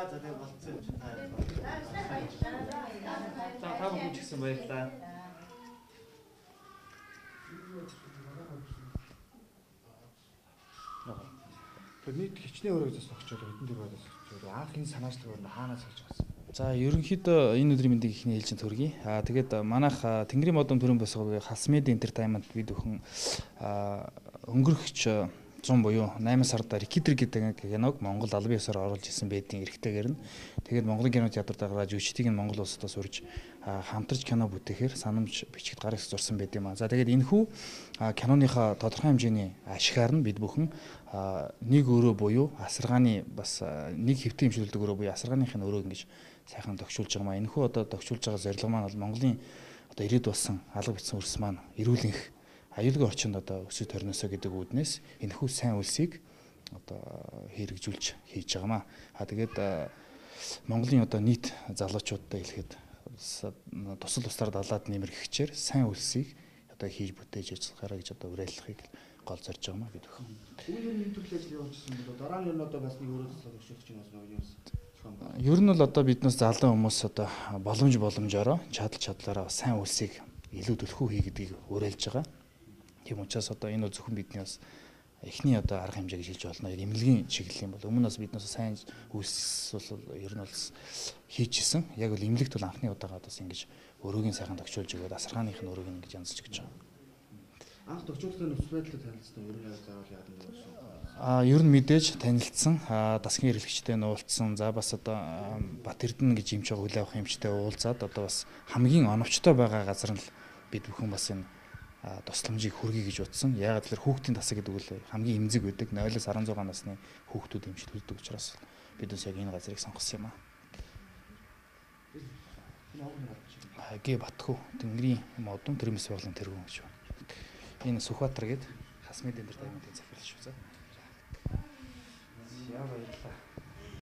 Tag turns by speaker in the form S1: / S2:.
S1: За тэгээ болцсон юм чи та.
S2: За та бүхэн ч гэсэн баярлалаа.
S3: Тэр нийт хичнээн өрөөг зас огчоор хэдэн дээр бодож зүгээр анхны санааж төгөөнд хаанаас олж авсан.
S2: За ерөнхийдөө энэ өдрийн мэндийг ихний хэлж төргий. Тэгээд манайх Тэнгэрийн модон төрийн босгоо Хасмед Entertainment бид бүхэн өнгөрөх 100 буюу 8 сард Рикидер гэдэг киног Монгол албан ёсоор оруулж исэн байдгийн эрхтэйгээр нь тэгээд Монголын кино театрт гаргаж өчтгийг нь Монгол улсаас урьж хамтарч кино бүтээхээр санамж бичигт гаргаж зурсан байд юм аа. За тэгээд энэхүү киноныхаа тодорхой хэмжээний ашигаар нь бид бүхэн нэг өрөө буюу асаргааны бас нэг хэвтэн хэмжүүлдэг өрөө буюу асаргааныхын өрөө ингэж сайхан тогтшуулж байгаа маа. Энэхүү одоо тогтшуулж байгаа зорилго маань бол Монголын одоо ирээд болсон алга бичсэн өрс маань эрүүлэнх аюулгүй орчинд одоо өсөж торноосоо гэдэг үүднээс энэхүү сайн үлсийг одоо хэрэгжүүлж хийж байгаа маа. Тэгээд Монголын одоо нийт залуучуудтай хэлэхэд тусал тусаар далаад нэмэр гихчээр сайн үлсийг одоо хийж бүтээж ажиллахаараа гэж одоо уриаллахыг гол зорж байгаа маа бид бүхэн.
S3: Үүний нэг төрлийн ажил явуулсан бол дараа нь одоо бас нэг өрөөс тогтшуулж байгаа юм байна.
S2: Ер нь бол одоо биднээс залуу хүмүүс одоо боломжоор чадлаараа сайн үлсийг илүү төлхөө хий гэдгийг уриалж байгаа. Тийм учраас одоо энэ зөвхөн бидний бас эхний одоо арга хэмжээ гэж хэлж болно. Эмнэлгийн чиглэл юм бол өмнө бас биднээс сайн үлс бол ер нь бол хийжсэн. Яг бол эмнэлэгт бол анхны удаага бас ингэж өрөөгийн сайхан тогтшуулж өгөөд асаргааных нь өрөөг ингэж янзж гэж байгаа.
S3: Анх тогтчуулсан нөхцөл байдлыг танилцсан өрөө заавал яадан гэсэн.
S2: Ер нь мэдээж танилцсан. Дасгийн эрхлэгчтэй нуулцсан. За бас одоо Бат Эрдэнэ гэж юмч байгаа хүлээ авах юмчтай уулзаад одоо бас хамгийн оновчтой байгаа газар нь л бид бүхэн бас энэ тусламжийг хүргэе гэж утсан. Яагаад гэвэл хүүхдийн тасаг гэдэг үл хамгийн эмзэг байдаг. 0-16 насны хүүхдүүд эмчилүүлдэг учраас бид бас яг энэ газрыг сонгосон юм аа. Гэ Батхүү Тэнгэрийн модон төрийн мэс байгууллагын тэргүүн гэж байна. Энэ Сүхбаатар гээд Хасмед Entertainment-ийн захирал шүү. За. Яа баярлаа.